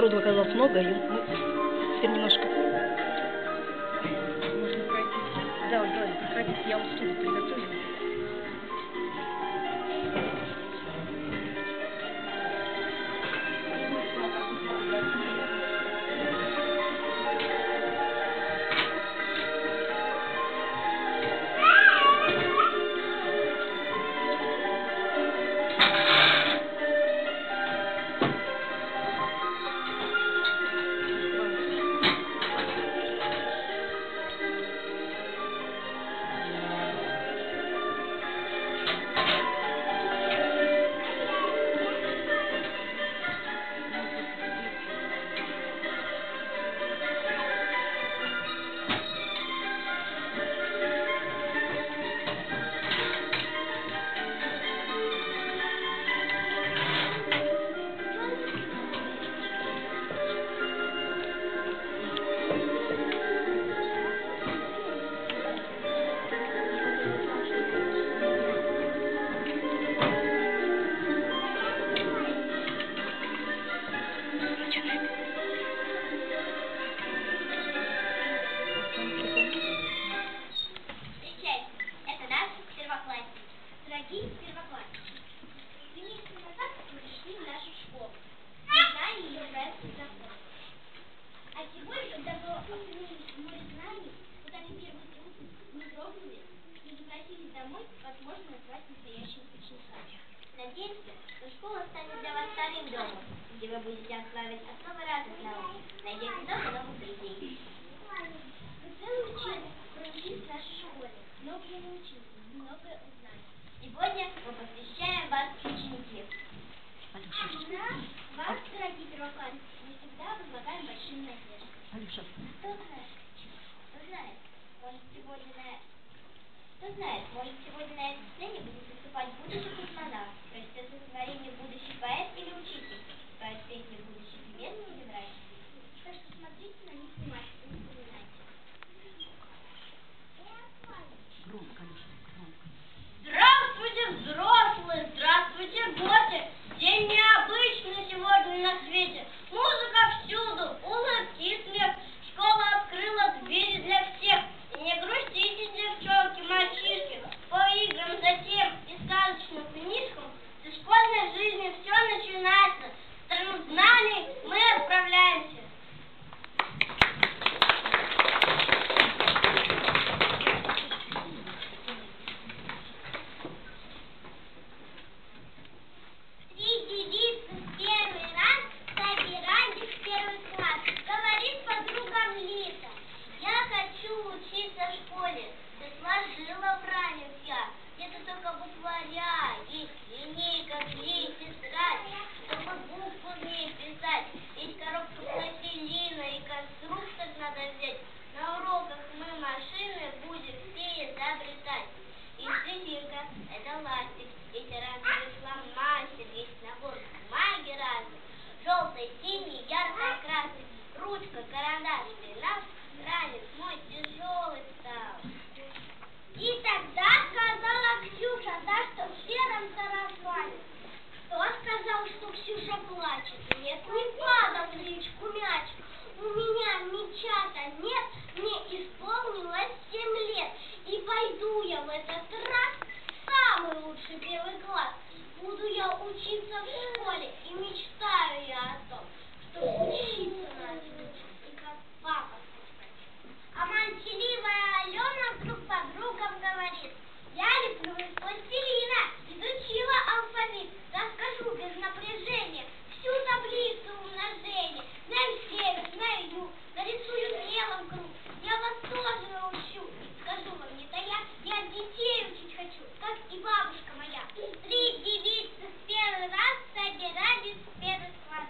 народу оказалось много, и мы теперь немножко... Можно пройти. Да, проходите, я вам стул приготовила. Надеемся, что школа станет для вас вторым домом, где вы будете осваивать основы разных наук, найдя много новых друзей. Вы целый учебник проучились в нашей школе, многое научились, многое узнали. Сегодня мы посвящаем вас ученики. Вас, дорогие первоклассники, мы всегда возлагаем большие надежды. Алюша. Кто знает, может сегодня на этой сцене будет выступать будущий космонавт, прочтет стихотворение будущий поэт или учитель, споет песню будущий певец или врач. Так что смотрите на них внимательно и запоминайте. Громко, Алюша, громко. Здравствуйте, взрослые! Здравствуйте, гости! День необычный сегодня на свете. Музыка всюду, улыбки и смех. Школа открыла двери для всех. И не грустите, девчонки, мальчишки. По играм, затем и сказочным книжкам со школьной жизни все начинается. В страну знаний мы отправляемся. Желтый, синий, ярко красный, ручка, карандаш, пенал, ранец мой тяжелый стал. И тогда сказала Ксюша, да что в сером сарафане. Кто сказал, что Ксюша плачет? Нет, не падал в речку мячик. У меня мяча-то нет, мне исполнилось 7 лет. И пойду я в этот раз в самый лучший первый класс. Буду я учиться в школе, и мечтаю я о том, что учиться надо и как папа сказать. А молчаливая Алена вдруг подругам говорит: я леплю из пластилина, изучила алфавит, расскажу без напряжения всю таблицу умножения. На север, на юг, нарисую мелом круг, я вас тоже научу. Скажу вам, не тая, я детей учить хочу, как и бабушка моя. 3 девицы в первый раз собирались в первый класс.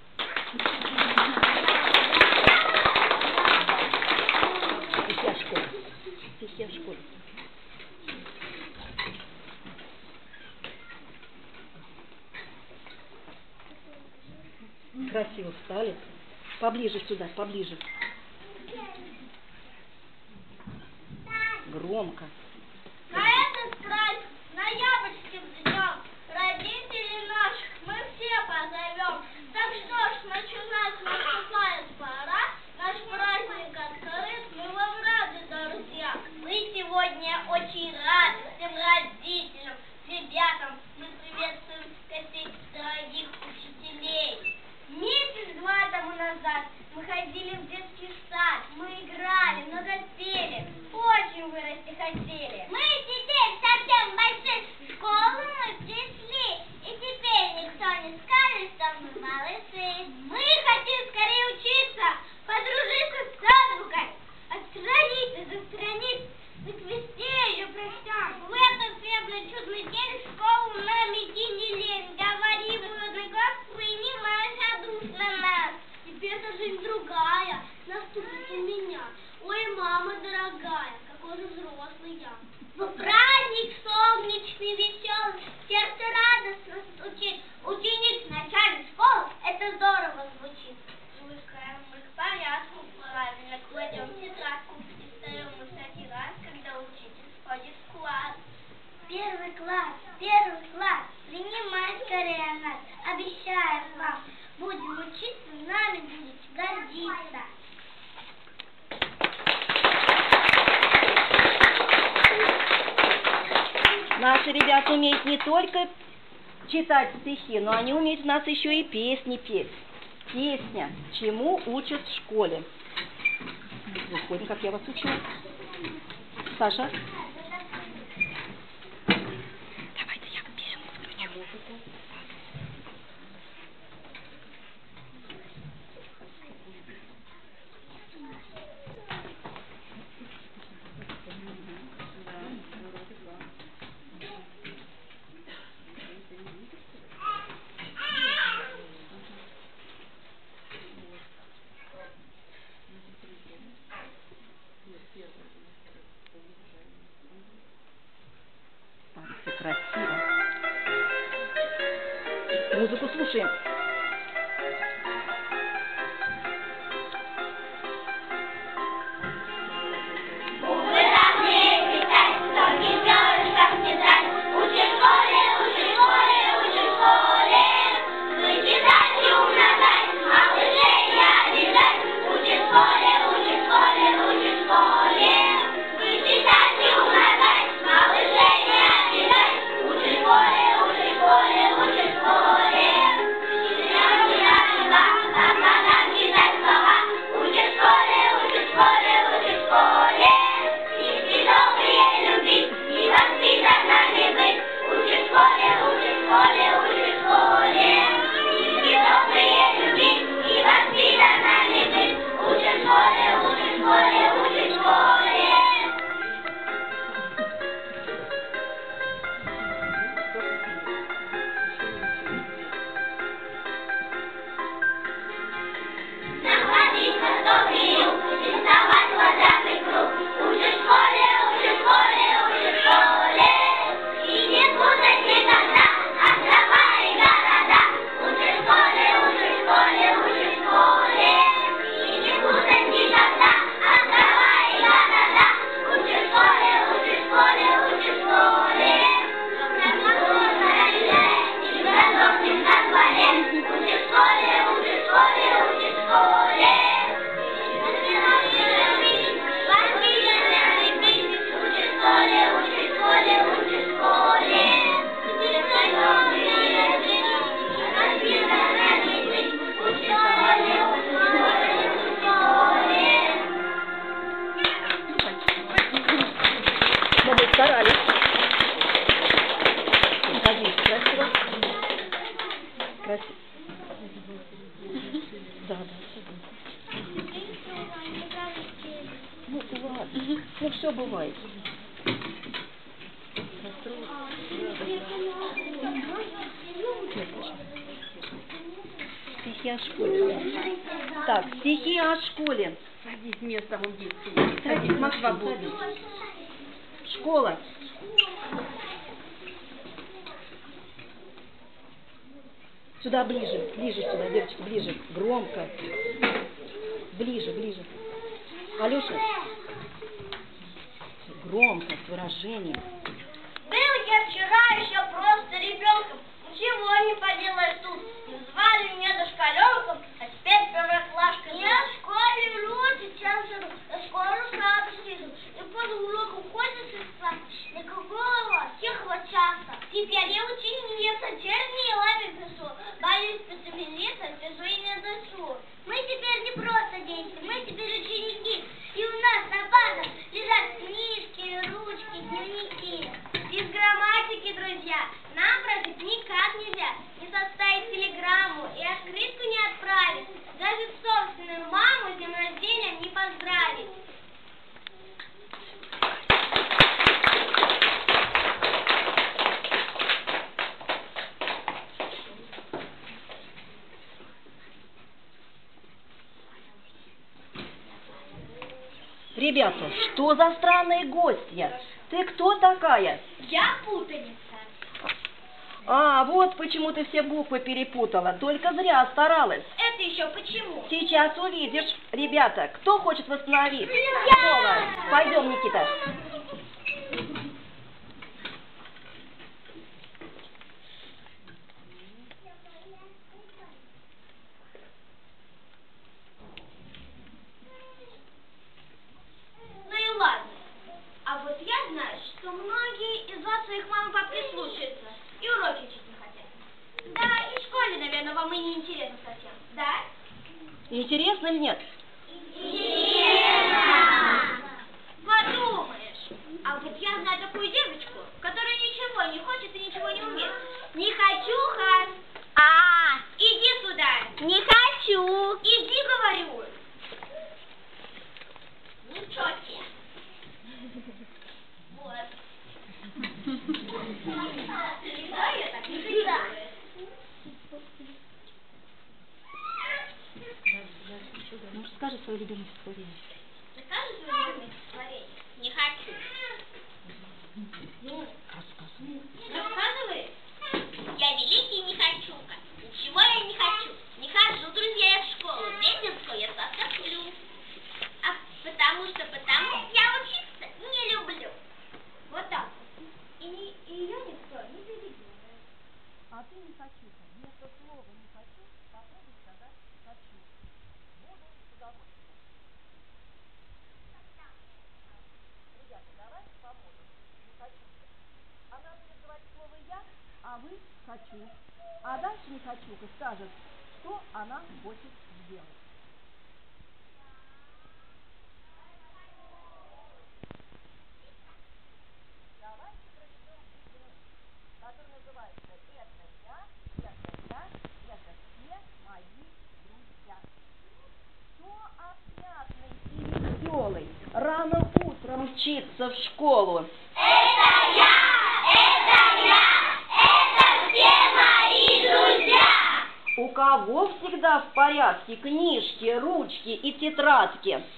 Стихи о школе. Красиво встали. Поближе сюда, поближе. Громко. На этот праздник, ноябрьским днем, родителей наших мы все позовем. Так что ж, начинать мама дорогая, какой же взрослый я. В праздник солнечный, веселый, сердце радостно стучит. Ученик начальной школы, это здорово звучит. Выскаем мы к порядку, правильно кладем тетрадку и встаем мы всякий раз, когда учитель входит в класс. Первый класс, принимай скорее нас, обещаем вам, будем учиться, нами будете гордиться. Наши ребята умеют не только читать стихи, но они умеют у нас еще и песни петь. Песня «Чему учат в школе». Выходим, как я вас учу. Саша? Давайте я песенку включу. Все красиво. Музыку слушаем. Старались. Садись, красиво. Красиво. Да. Ну, бывает. Ну, все бывает. Стихи о школе. Так, стихи о школе. Садись, место вон есть. Садись, Москва будет. Школа. Сюда ближе, ближе сюда, девочки, ближе. Громко. Ближе. Алёша. Громко, с выражением. Был я вчера еще просто ребенком. Ничего не поделаешь тут. Звали меня дошкаленком, а теперь первоклашка. Я в школе вру, сейчас живу. Скоро сразу сижу. И под уроком ходишь и спрашиваешь, на какого тихого часа. Теперь я ученица, чернилами пишу. Боюсь посмелиться, пишу и не дышу. Мы теперь не просто дети, мы теперь ученики. И у нас на базах лежат книжки, ручки, дневники. Из грамматики, друзья, нам просить никак нельзя. Не составить телеграмму и открытку не отправить. Даже собственную маму с днем рождения не поздравить. Ребята, что за странные гостья? Ты кто такая? Я путаница. А, вот почему ты все буквы перепутала. Только зря старалась. Это еще почему? Сейчас увидишь. Ребята, кто хочет восстановить? Я! Слово. Пойдем, Никита. Ну и ладно. А вот я знаю, что многие из вас своих мам и пап не слушаются и уроки учить не хотят. Да, и в школе, наверное, вам и не интересно совсем. Да? Интересно или нет? Интересно! Подумаешь. А вот я знаю такую девочку, которая ничего не хочет и ничего не умеет. Не хочу, Хас. Иди сюда. Не хочу. Иди, говорю. Ну, чё тебе? Вот. Да, я так не делаю. Ну, скажи свое любимое стихотворение. Расскажи свое любимое стихотворение. Не хочу. Ну, рассказывай. Я великий не хочу-ка. Ничего я не хочу. Не хожу, друзья, я в школу. Детинскую я совсем сплю. А потому я учиться не люблю. Вот так. И ее никто не перебил. А ты не хочу-ка. Вместо слова не хочу, попробуй сказать хочу. Буду с удовольствием. Ребята, давайте поможем. Не хочу-ка. Она будет говорить слово я, а вы хочу. А дальше не хочу-ка скажет, что она хочет сделать. Давайте проведем игру, которая называется «Это я, это все мои друзья». Кто опрятный и веселый рано утром мчится в школу? Это все мои друзья. У кого всегда в порядке книжки, ручки и тетрадки? Это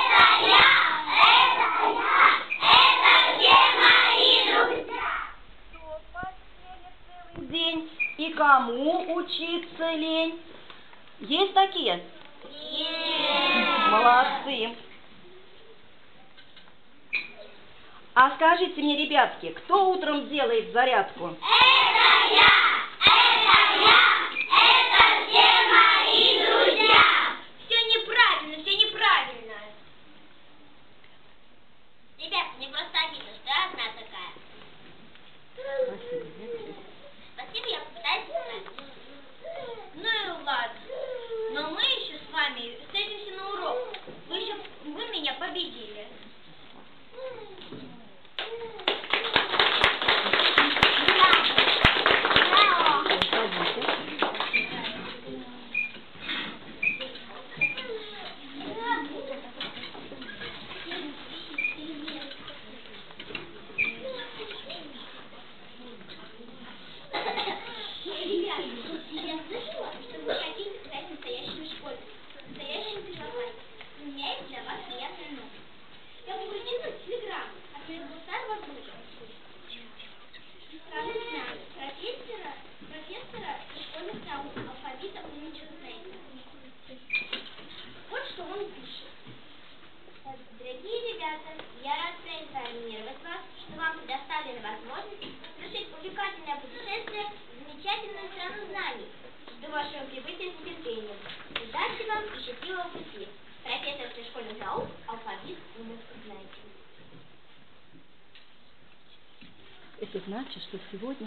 все мои друзья. Кто в постели целый день и кому учиться лень? Есть такие? Нет. Молодцы. А скажите мне, ребятки, кто утром делает зарядку? Это все мои друзья. Все неправильно. Ребят, мне просто обидно, что я одна такая. Спасибо, я попытаюсь исправить. Ну и ладно. Но мы еще с вами встретимся на урок. Вы меня победили. Вот что он пишет. Дорогие ребята, я рад проинформировать вас, что вам предоставлена возможность совершить увлекательное путешествие в замечательную страну знаний. Жду вашего прибытия с нетерпением. Удачи вам и счастливого пути. Профессор школьных наук, алфавит, вы знаете. Это значит, что сегодня...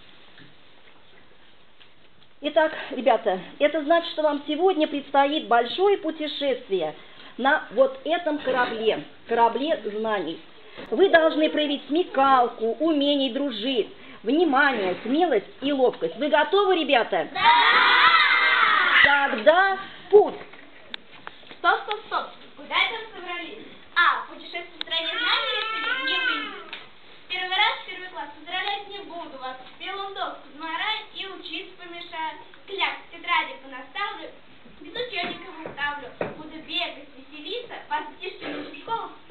Итак, ребята, это значит, что вам сегодня предстоит большое путешествие на вот этом корабле знаний. Вы должны проявить смекалку, умение дружить, внимание, смелость и ловкость. Вы готовы, ребята? Да! Тогда в путь! Стоп. Куда это мы собрались? Путешествие в стране знаний решили? Не выйдет. Первый раз, первый класс. Поздравлять не буду вас. Белым доску заморать и учиться помешаю. Кляп, тетради понаставлю, без учебников уставлю. Буду бегать, веселиться, вас в школу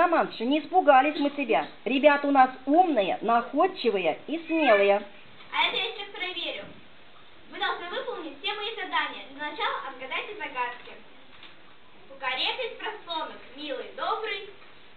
Атаманша, не испугались мы тебя. Ребята у нас умные, находчивые и смелые. А это я сейчас проверю. Вы должны выполнить все мои задания. Для начала отгадайте загадки. Кукарека из просонок, милый, добрый.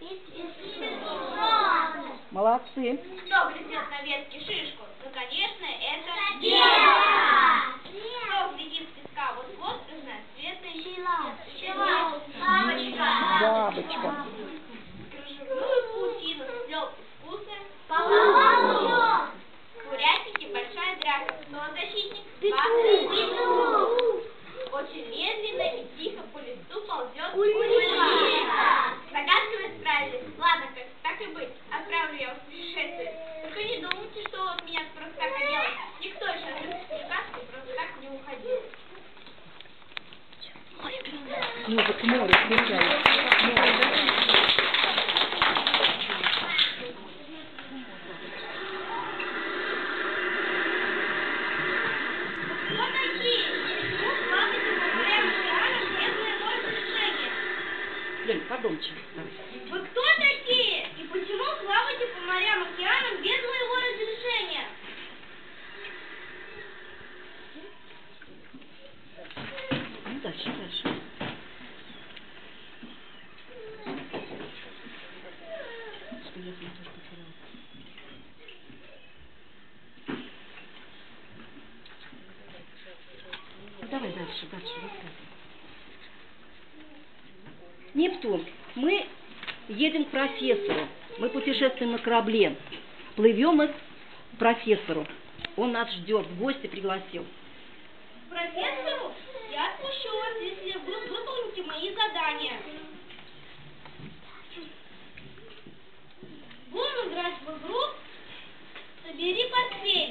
Молодцы. Кто грызет на ветке шишку? Ну, конечно, это белка. Кто глядит с песка? Вот-вот разноцветный бабочка. Бабочка. Кружевную паутину сплел искусный половодок. Курятники, большая драка. Кто защитник? Петух. Очень медленно и тихо по листу ползет курица. Загадками справились. Ладно, так и быть. Отправлю я вас в путешествие. Только не думайте, что от меня просто так оделось. Никто еще от русской сказки просто так не уходил. Музыка море включает. Лень, подумайте. Вы кто такие? И почему плаваете по морям, океанам без моего разрешения? Ну, дальше. Давай дальше рассказывай. Нептун, мы едем к профессору, мы путешествуем на корабле, плывем мы к профессору, он нас ждет, в гости пригласил. Профессору? Я отпущу вас, если вы выполните мои задания. Будем играть в игру «Собери портфель».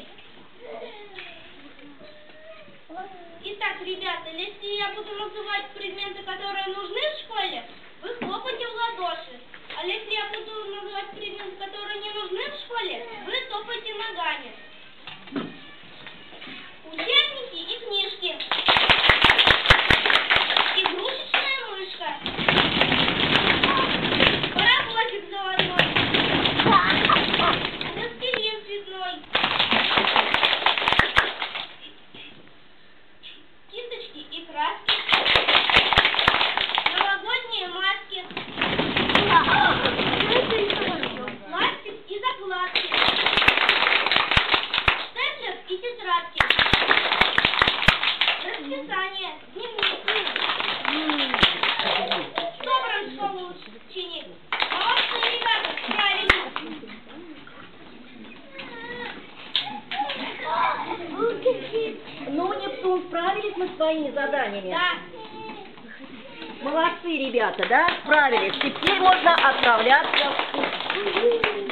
Итак, ребята, если я буду называть предметы, которые нужны в школе, вы хлопайте в ладоши. А если я буду называть предметы, которые не нужны в школе, вы топайте ногами. Учебники и книжки. Игрушечная мышка. Паровозик заводной. Пластилин цветной. Кисточки и краски. Новогодние маски. Пластик и закладки. Степлер и тетрадки. Расписание. Дневники. Собран школу ученик. Молодцы, ребята, справились. Ну, Нептун, справились мы с своими заданиями? Да. Молодцы, ребята, да? Справились. Теперь можно отправляться в путь.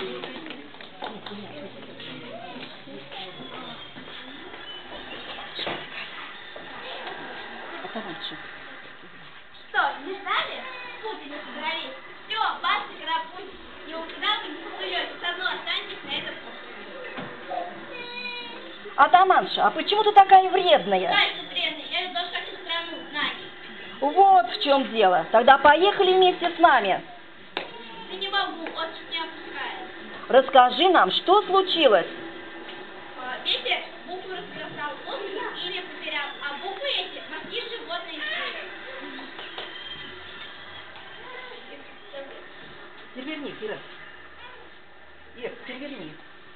Что, не ждали? Путь не собрались. Все, баста, карапусь. Никуда вы не поплывете. Со мной останетесь на этом пути. Атаманша, а почему ты такая вредная? Дальше, вредный, я тоже хочу страну знать. Вот в чем дело. Тогда поехали вместе с нами. Я не могу, очень не опускает. Расскажи нам, что случилось? Ветер буквы разбросал, воздух имя потерял, а буквы эти морские животные. Переверни, Кира. Ир, переверни.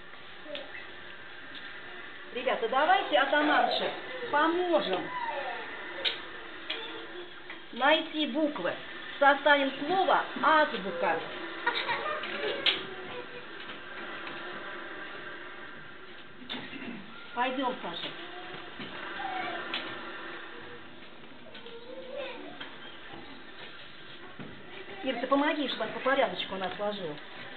Ребята, давайте атаманше поможем найти буквы. Составим слово азбука. Пойдем, Саша. Ир, ты помоги, чтобы по порядочку она сложила.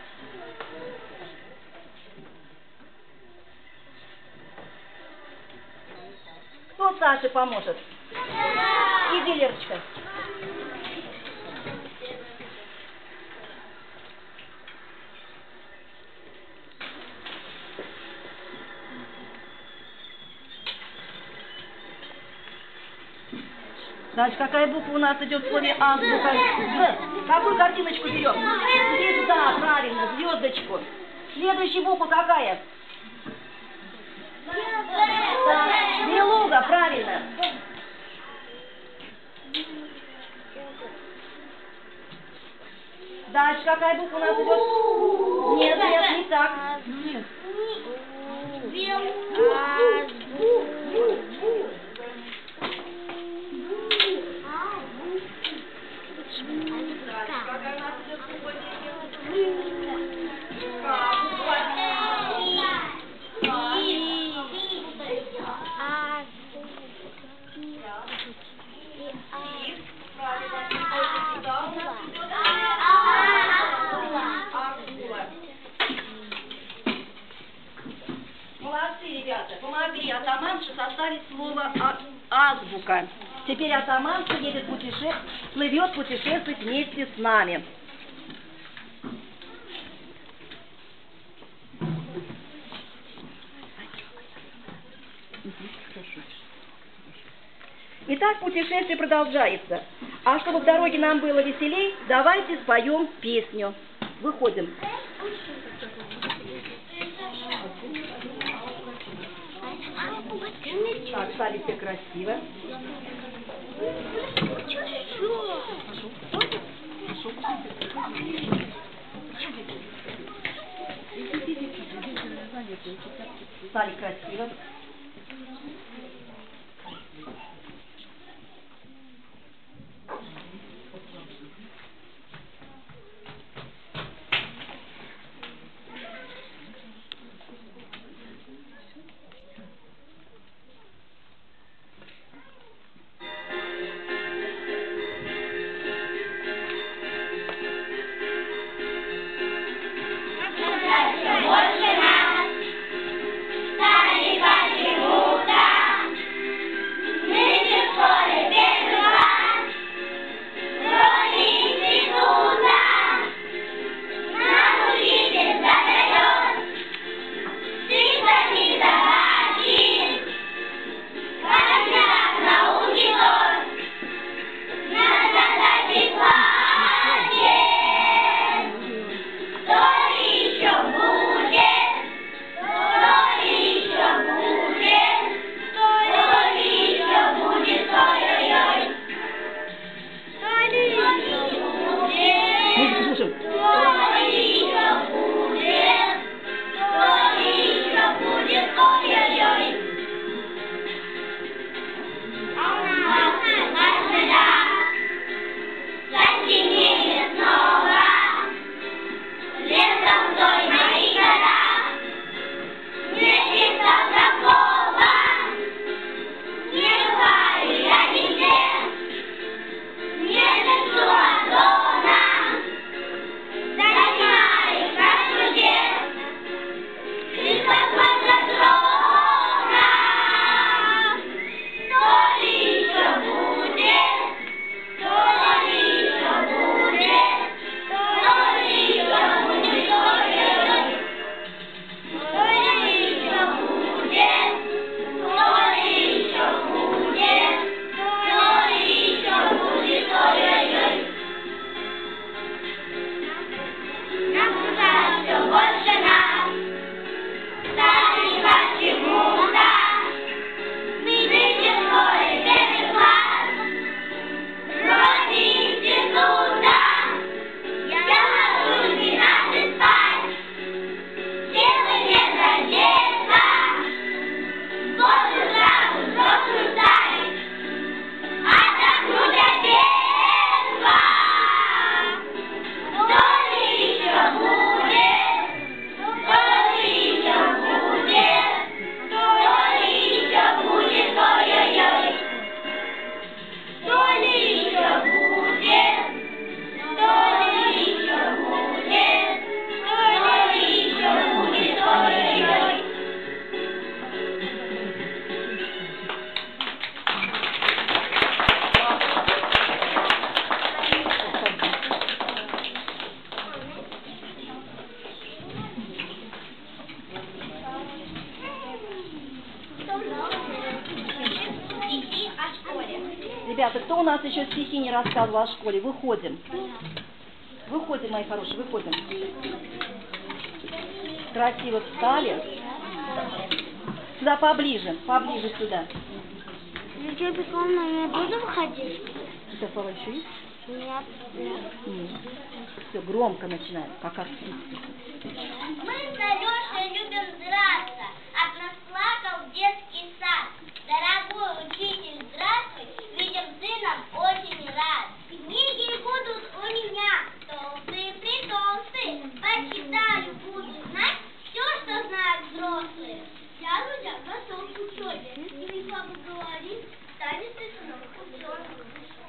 Кто Саше поможет? Иди, Лерочка. Дальше какая буква у нас идет в слове азбука? З. Какую картиночку берем? Звезда, правильно, звездочку. Следующая буква какая? Белуга, правильно. Дальше какая буква у нас идет? Нет, нет, не так. Молодцы, ребята, помогли атаманше составить слово азбука. Теперь атаманша плывет путешествовать вместе с нами. Итак, путешествие продолжается. А чтобы в дороге нам было веселей, давайте споем песню. Выходим. Так, ставите красиво. Стали красиво. Больше нас стали Ребята, кто у нас еще стихи не рассказывал о школе? Выходим. Выходим, мои хорошие, выходим. Красиво встали. Сюда поближе, поближе сюда. Надежда Петровна, я буду выходить? Это слова еще есть? Нет. Нет. Все, громко начинаем, как артист. Мы с Алешей любим драться, от нас плакал детский сад. Дорогой учитель, здравствуй, видим, ты нам очень рад. Книги будут у меня толстые-притолстые, почитаю, буду знать все, что знают взрослые. Сяду я готов к учебе, и папа говорит, станет ты снова ученым.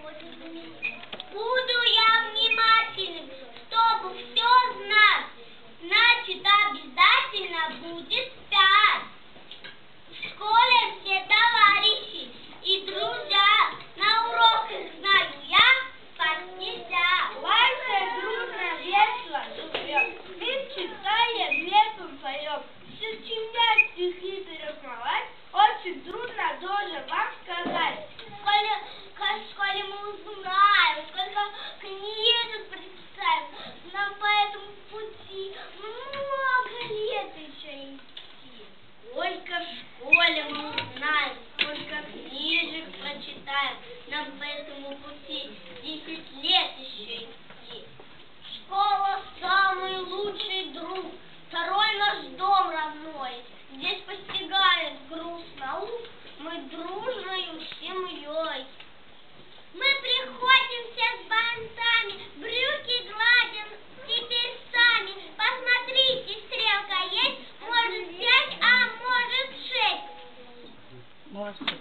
Буду я внимательным, чтобы все знать, значит обязательно будет 5. В школе все товарищи и друзья, на уроках знаю я почти вся. Вальса дружно, весело живем, мы читаем, летом поем. Сочинять стихи перезнавать очень трудно, должен вам сказать. В школе мы узнаем, сколько книжек прочитаем, нам по этому пути много лет еще идти. Сколько в школе мы узнаем, сколько книжек прочитаем, нам по этому пути 10 лет еще идти. Школа самый лучший друг, второй наш дом родной. Здесь постигает груз наук мы дружною семьей. Мы приходим все с бантами, брюки гладим теперь сами. Посмотрите, стрелка есть, может 5, а может 6. Молодцы.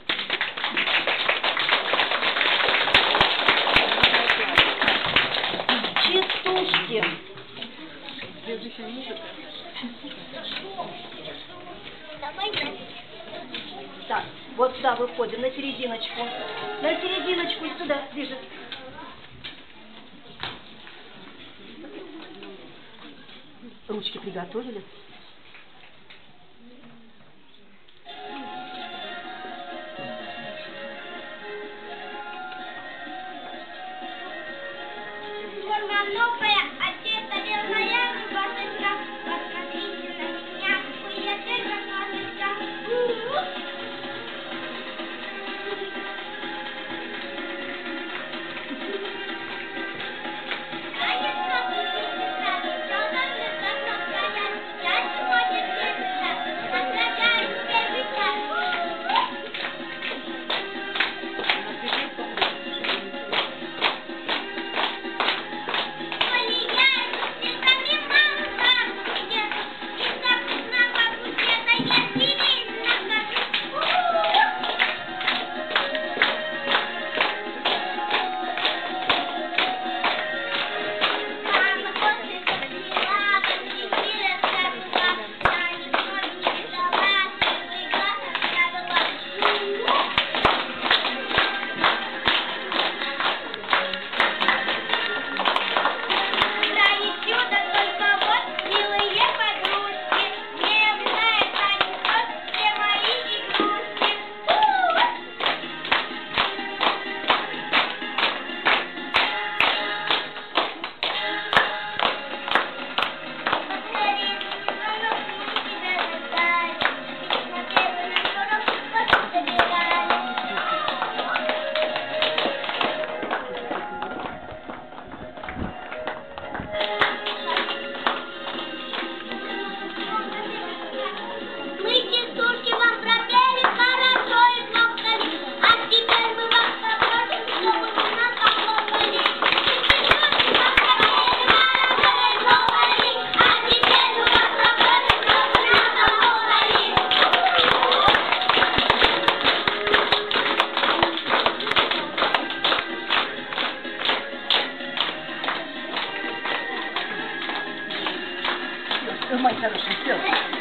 Частушки. Так, вот сюда выходим, на серединочку. На серединочку и сюда, ближе. Ручки приготовили? Новая, одета верная, рубашечка, посмотрите на меня, я только ножичка. Мой хороший, все.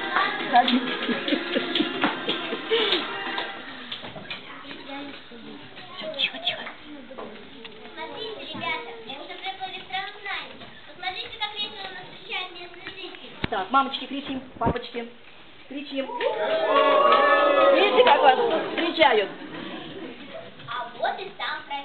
Тихо, тихо. Смотрите, ребята, я уже преподал электронное знание. Посмотрите, как весело нас встречают местные жители. Так, мамочки, кричим, папочки, кричим. Видите, как вас встречают? А вот и сам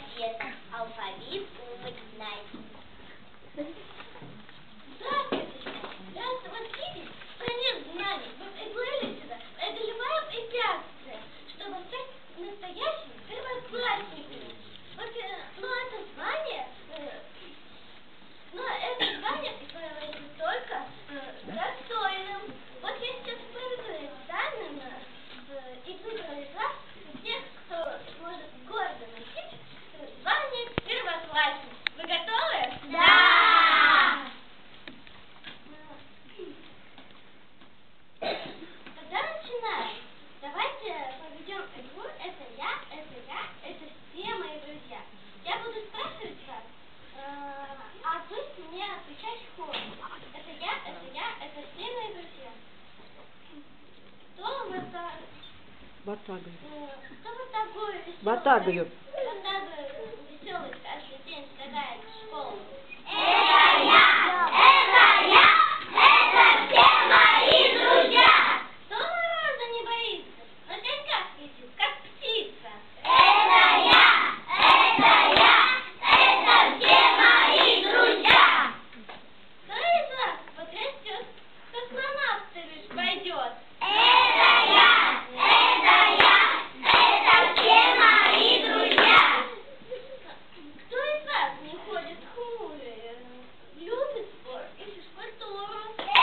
Ватагой. Что вы такое веселое? Ватагою. Ватагою веселый каждый день шагает в школу. Это все мои друзья! Кто мороза не боится, на коньках летит, как птица. Это все мои друзья! Кто из вас подрастет, космонавтами пойдет? Это все мои друзья! Кто из вас не ходит хмурый, любит спорт и физкультуру?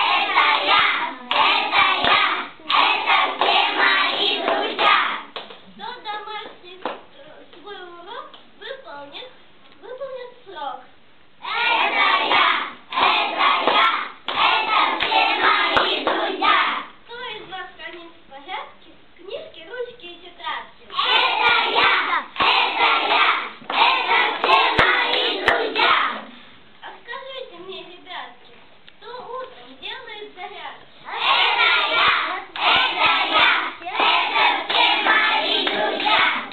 Это все мои друзья! Кто домашний свой урок выполнит в срок? Это все мои друзья! Кто из вас хранит в порядке книжки, ручки и тетрадки? Это все мои друзья! А скажите мне, ребятки, кто утром делает зарядку? Это все мои друзья!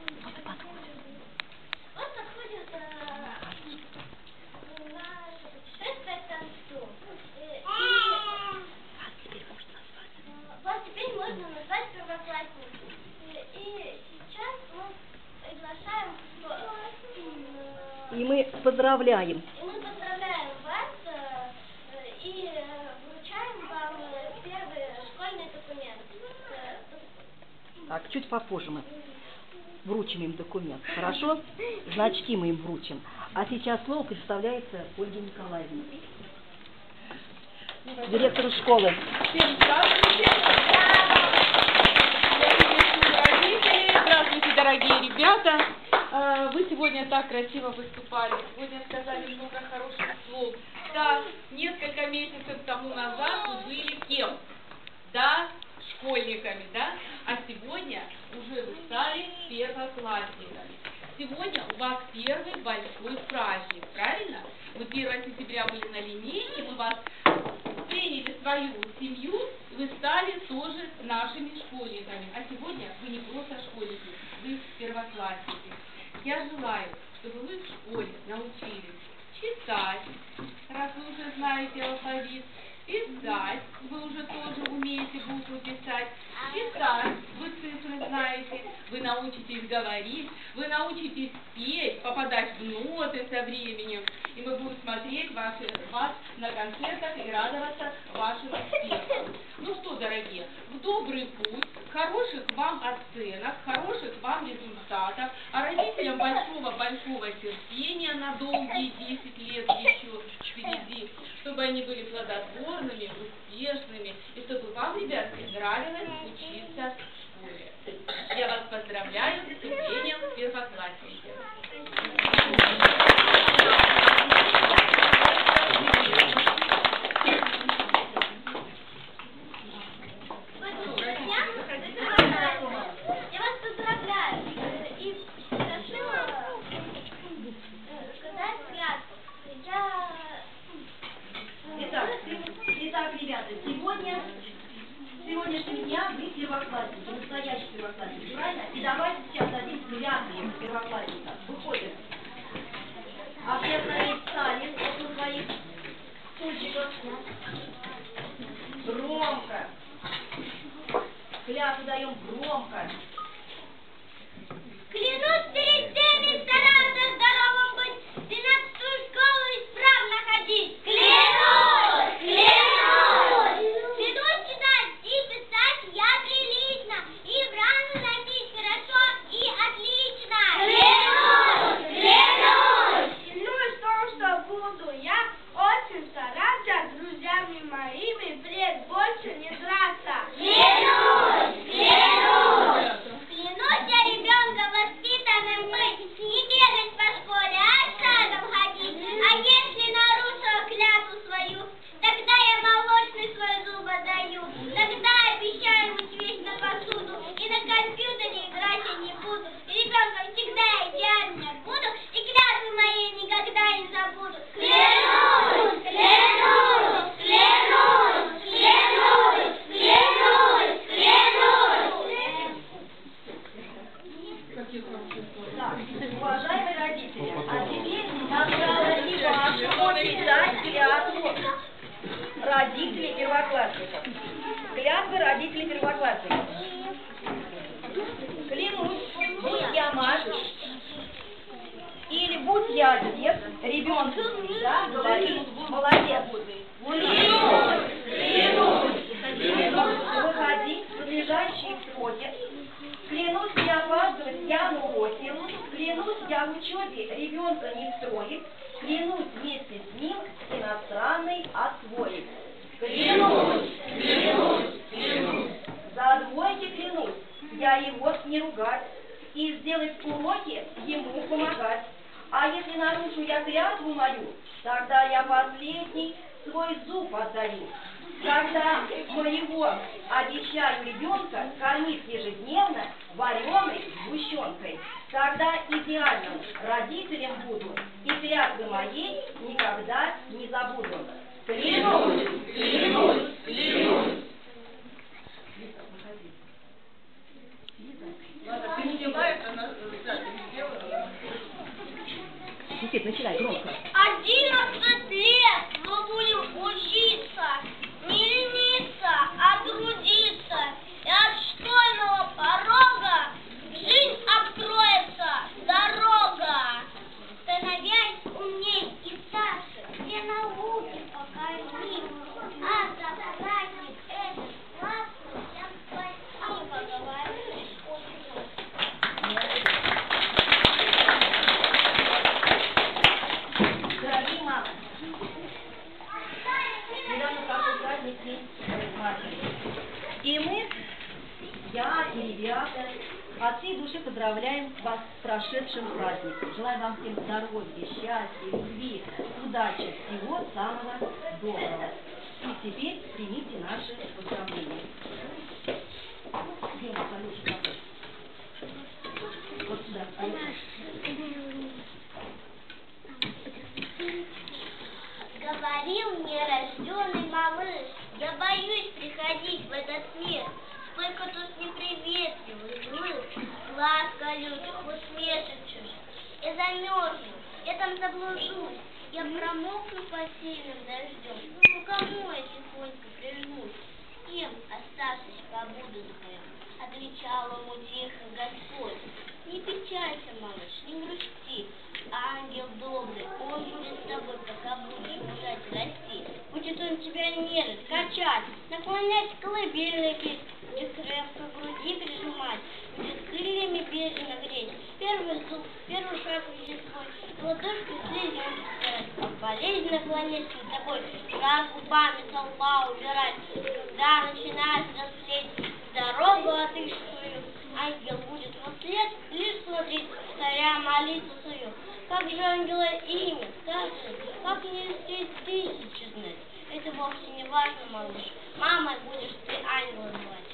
Вот подходит наше путешествие к концу. Вас теперь можно назвать первоклассником. И сейчас мы приглашаем И мы поздравляем. вас и вручаем вам первый школьный документ. Так, чуть попозже мы вручим им документ. Хорошо? Значки мы им вручим. А сейчас слово представляется Ольге Николаевне. Директор школы. Всем здравствуйте. Здравствуйте, дорогие ребята. Вы сегодня так красиво выступали, сегодня сказали много хороших слов. Да, несколько месяцев тому назад вы были кем? Да, школьниками, да? А сегодня уже вы стали первоклассниками. Сегодня у вас первый большой праздник, правильно? Вы 1 сентября были на линейке, мы вас приняли в свою семью, вы стали тоже нашими школьниками. А сегодня вы не просто школьники, вы первоклассники. Я желаю, чтобы вы в школе научились читать, раз вы уже знаете алфавит, писать, вы уже тоже умеете буквы писать, читать, вы цифры знаете, вы научитесь говорить, вы научитесь петь, попадать в ноты со временем, и мы будем смотреть вас на концертах и радоваться вашим успехам. Ну что, дорогие, в добрый путь, хороших вам оценок, хороших вам результатов, а родителям большого-большого терпения на долгие 10 лет еще впереди, чтобы они были плодотворными, успешными, и чтобы вам, ребятки, нравилось учиться в школе. Я вас поздравляю с вступлением в первоклассники. Я вас поздравляю и прошу сказать клятву. Итак, ребята, сегодняшний дня вы первоклассники, настоящие первоклассники, правильно? И давайте сейчас дадим клятву первоклассникам. Выходит. А все остальные встали от своих стульчиков. Громко. Клятву даем громко. Клянусь перед всеми стараться здоровым быть, 12-ю школу исправно ходить. Клянусь! Клянусь читать и писать я прилично, и брану носить хорошо и отлично. Клянусь! Клянусь в том, что буду я очень стараться с друзьями моими впредь больше не драться. Клянусь! первоклассник. Клянусь, будь я мать, или будь я отец, ребенку всегда говорит, молодец. Выходить в надлежащие сроки. Клянусь не опаздывать я на уроке. Клянусь я в учебе ребенка не строить. Клянусь вместе с ним иностранный освоить. Клянусь. За двойки клянусь, я его не ругать и сделать уроки ему помогать. А если нарушу я клятву мою, тогда я последний свой зуб отдаю. Когда моего обещаю ребенка кормить ежедневно вареной сгущенкой, тогда идеальным родителем буду и клятвы моей никогда не забуду. Клянусь. Никита, начинай громко. 11 лет мы будем учиться, не лениться, а трудиться. И от школьного порога жизнь откроется дорога. Становясь умней и старше, все науки покорми. А за праздник этот классный всем спасибо говорю. Дорогие мамы, недавно прошел праздник День матери. И мы, я и ребята, от всей души поздравляем вас с прошедшим праздником. Желаем вам всем здоровья, счастья, любви, удачи, всего самого доброго. И теперь примите наши поздравления. Где у нас Алёша какой? Вот сюда, Алёша. Говорил мне рожденный малыш, я боюсь приходить в этот мир. Сколько тут неприветливых, злых, глаз колючих, усмешек чужих. Я замерзну, я там заблужусь, я промокну по сильным дождем. Ну кому я тихонько прижмусь? С кем, оставшись, побуду своим? Отвечал ему тихо Господь. Не печалься, малыш, не грусти. Ангел добрый, он будет с тобой, пока будешь лежать и расти. Будет он тебя нежить, качать, наклонять колыбельный петь, будет крепко к груди прижимать, будет крыльями бережно греть. Первый зуб, первый шаг видит свой, ладошкой слезинки стирать, болезнь наклоняться с тобой, шаг губами со лба убирать. Когда начинаешь взрослеть, дорогу отыщешь свою, ангел будет во след лишь смотреть, царя молитву свою. Как же ангела имя, скажи, как не успеть тысячи знать? Это вовсе не важно, малыш. Мамой будешь ты ангела звать.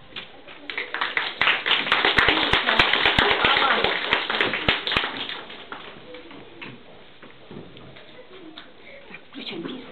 Включаем песню.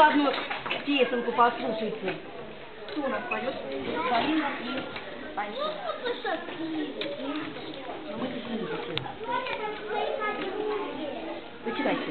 еще одну песенку послушайте. Кто у нас поет? Галина и Анька. Ну, мы здесь не видим. Вы читайте.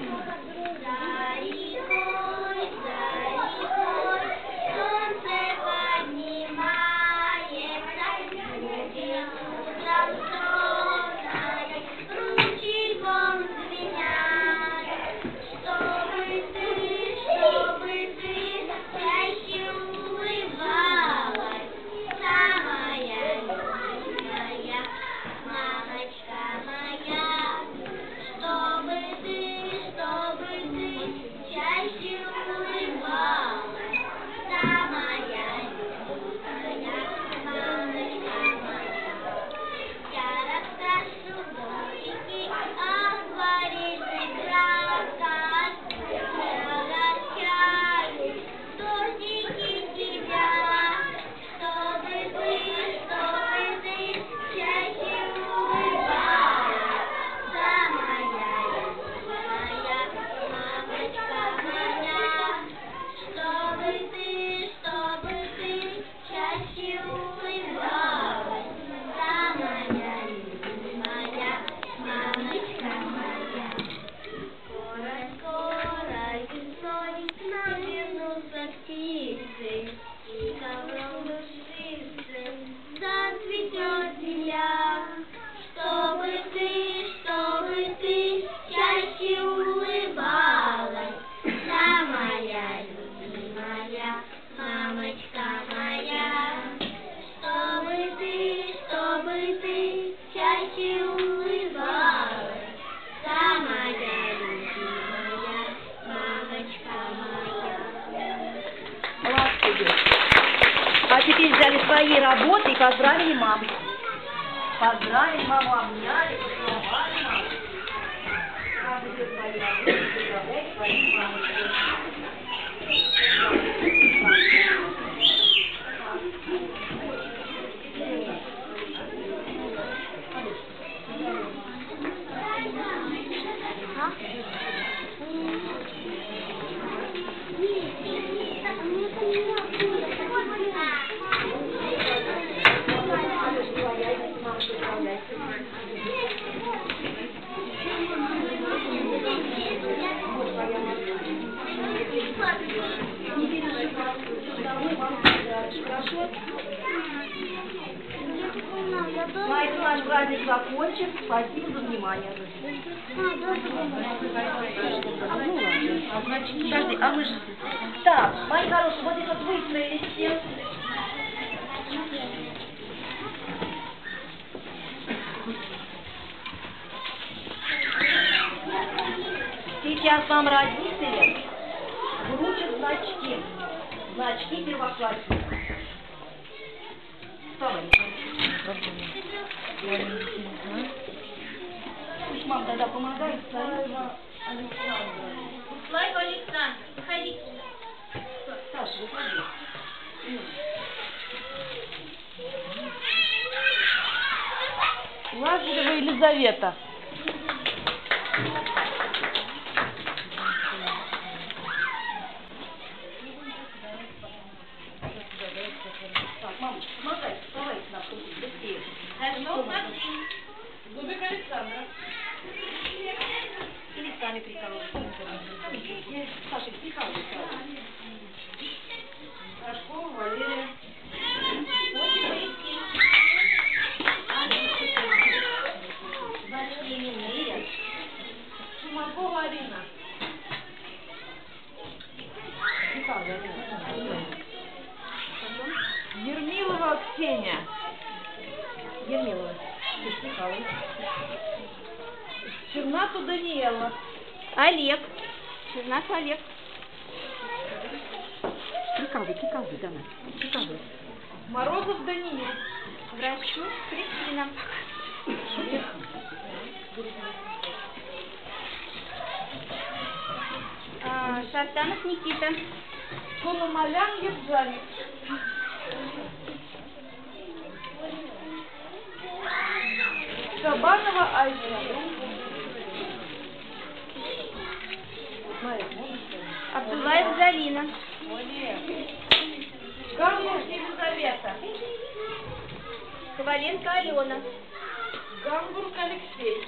А теперь взяли свои работы и поздравили маму. Поздравили маму, обняли, поцеловали маму. Каждый делает свои работы, поздравляет свою маму. На этом наш праздник закончен. Спасибо за внимание. Подожди, а мы же... Так, мои хорошие, вот здесь вот выстроились все. Сейчас вам родители вручат значки. Значки первоклассника. Вставай. Пусть мама тогда помогает. Слава Александр, выходи. Саша, выходи. Лазарева Елизавета. Так, мамочка, помогай, вставайте на вкус, быстрее. Зажмем Максим. Зубик Александра. Или сами прикалывайтесь. Саша, прикалывайся. Рожкова Валерия. Значит, именные. Шумакова Арина. Ермилова Ксения. Ермилова. Чернату Даниэла. Олег. Чернат Олег. Прикалывай, давай. Прикалывай. Морозов Даниил. Врачу Кристина. Шартанов Никита. Коломалян Евжалик. Кабанова Айша. Абдулаев Залина. Гамбург Елизавета. Коваленко Алена. Гамбург Алексей.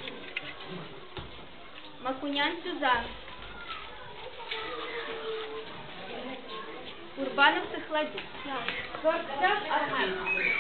Макунян Сюзан. Урбанов Сахладин. Собчак Андрей.